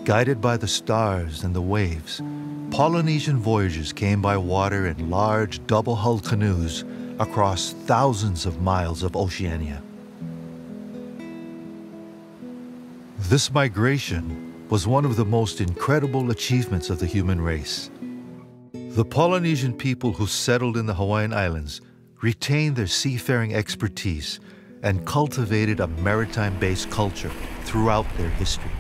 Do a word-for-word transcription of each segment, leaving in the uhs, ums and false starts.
Guided by the stars and the waves, Polynesian voyagers came by water in large double-hulled canoes across thousands of miles of Oceania. This migration was one of the most incredible achievements of the human race. The Polynesian people who settled in the Hawaiian Islands retained their seafaring expertise and cultivated a maritime-based culture throughout their history.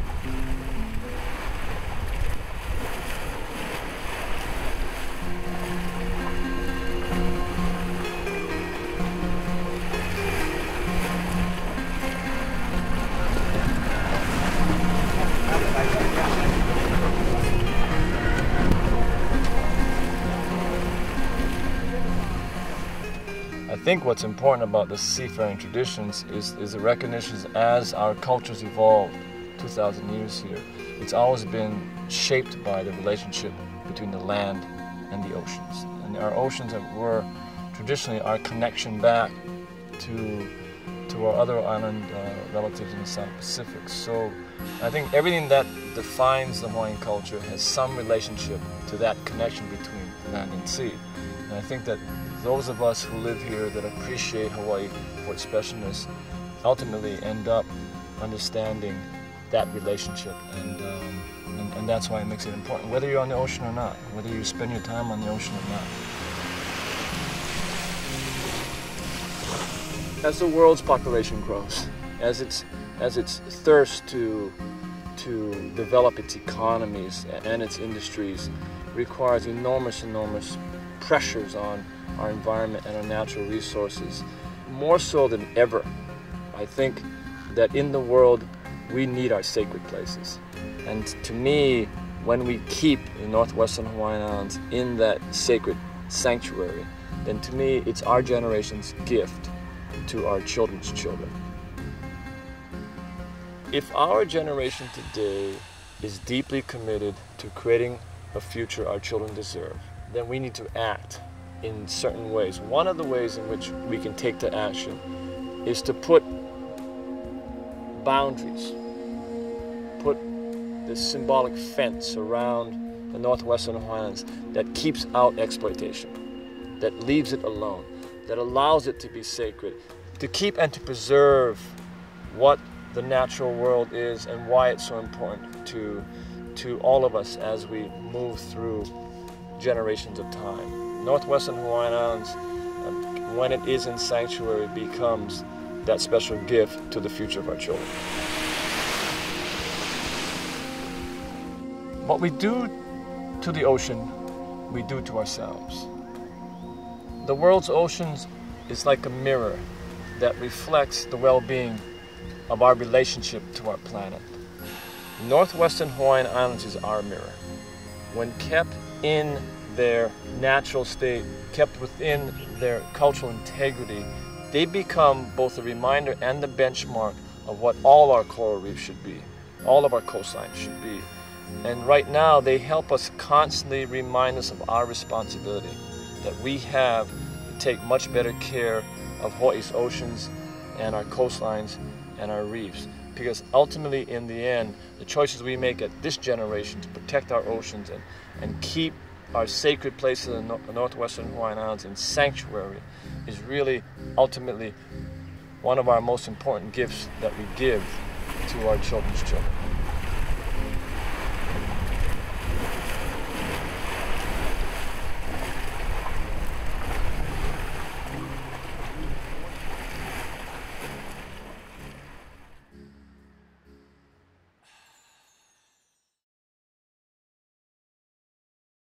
I think what's important about the seafaring traditions is, is the recognition as our cultures evolved two thousand years here. It's always been shaped by the relationship between the land and the oceans. And our oceans were traditionally our connection back to, to our other island uh, relatives in the South Pacific. So I think everything that defines the Hawaiian culture has some relationship to that connection between land and sea. And I think that those of us who live here that appreciate Hawaii for its specialness ultimately end up understanding that relationship, and, um, and, and that's why it makes it important, whether you're on the ocean or not, whether you spend your time on the ocean or not. As the world's population grows, as its, as its thirst to, to develop its economies and its industries requires enormous, enormous pressures on our environment and our natural resources, more so than ever. I think that in the world we need our sacred places. And to me, when we keep the Northwestern Hawaiian Islands in that sacred sanctuary, then to me it's our generation's gift to our children's children. If our generation today is deeply committed to creating a future our children deserve, then we need to act in certain ways. One of the ways in which we can take to action is to put boundaries, put this symbolic fence around the Northwestern Hawaiian Islands that keeps out exploitation, that leaves it alone, that allows it to be sacred, to keep and to preserve what the natural world is and why it's so important to, to all of us as we move through generations of time. Northwestern Hawaiian Islands, um, when it is in sanctuary, becomes that special gift to the future of our children. What we do to the ocean, we do to ourselves. The world's oceans is like a mirror that reflects the well-being of our relationship to our planet. Northwestern Hawaiian Islands is our mirror. When kept in their natural state, kept within their cultural integrity, they become both a reminder and the benchmark of what all our coral reefs should be, all of our coastlines should be. And right now, they help us constantly remind us of our responsibility, that we have to take much better care of Hawaii's oceans and our coastlines and our reefs. Because ultimately, in the end, the choices we make at this generation to protect our oceans and, and keep our sacred places in the Northwestern Hawaiian Islands in sanctuary is really ultimately one of our most important gifts that we give to our children's children.